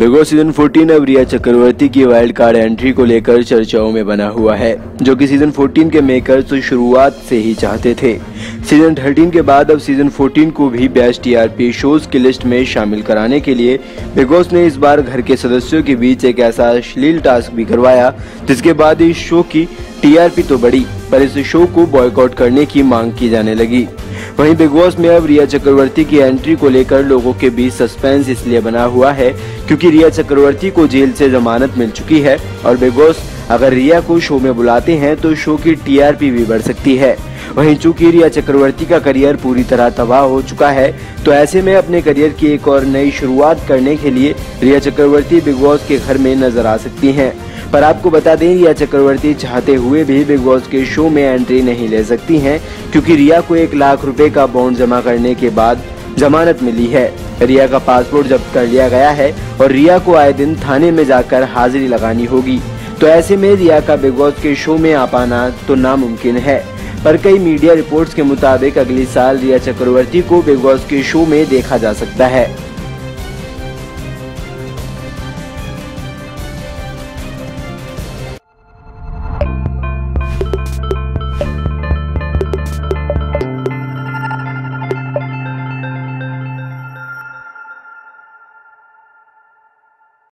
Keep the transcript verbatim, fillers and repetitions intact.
Big boss season चौदह अब रिया चक्रवर्ती की वाइल्ड कार्ड एंट्री को लेकर चर्चाओं में बना हुआ है, जो कि सीजन चौदह के मेकर्स तो शुरुआत से ही चाहते थे। सीजन तेरह के बाद अब सीजन चौदह को भी बेस्ट टीआरपी शोज की लिस्ट में शामिल कराने के लिए बिग बॉस ने इस बार घर के सदस्यों के बीच एक ऐसा अश्लील टास्क भी करवाया, जिसके बाद इस शो की टीआरपी तो बढ़ी, पर इस शो को बॉयकॉट करने की मांग की जाने लगी। वहीं बिग बॉस में अब रिया चक्रवर्ती की एंट्री को लेकर लोगों के बीच सस्पेंस इसलिए बना हुआ है क्योंकि रिया चक्रवर्ती को जेल से जमानत मिल चुकी है और बिग बॉस अगर रिया को शो में बुलाते हैं तो शो की टीआरपी भी बढ़ सकती है। वहीं चूंकि रिया चक्रवर्ती का करियर पूरी तरह तबाह हो चुका है, तो ऐसे में अपने करियर की एक और नई शुरुआत करने के लिए रिया चक्रवर्ती बिग बॉस के घर में नजर आ सकती हैं। पर आपको बता दें, रिया चक्रवर्ती चाहते हुए भी बिग बॉस के शो में एंट्री नहीं ले सकती हैं, क्योंकि रिया को एक लाख रुपए का बॉन्ड जमा करने के बाद जमानत मिली है। रिया का पासपोर्ट जब्त कर लिया गया है और रिया को आए दिन थाने में जाकर हाजिरी लगानी होगी। तो ऐसे में रिया का बिग बॉस के शो में आ पाना तो नामुमकिन है। पर कई मीडिया रिपोर्ट्स के मुताबिक अगले साल रिया चक्रवर्ती को बिग बॉस के शो में देखा जा सकता है।